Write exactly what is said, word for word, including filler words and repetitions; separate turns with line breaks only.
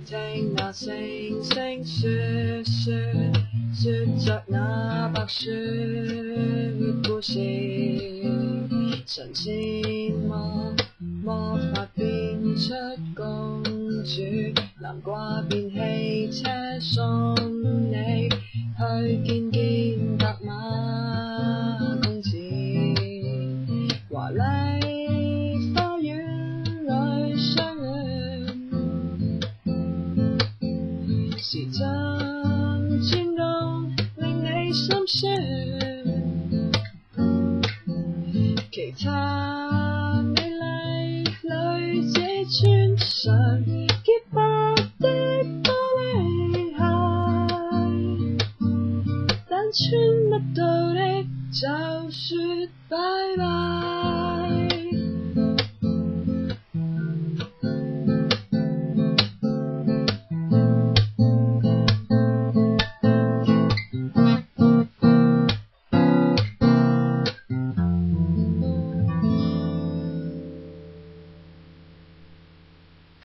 聽那星星說說說着那白雪故事，從千魔魔法變出公主，南瓜變汽車送你去見見白馬公子，華麗花園裏相戀，時針轉動令你心酸，其他美麗女子穿上潔白的玻璃鞋，但穿不到的就說拜拜。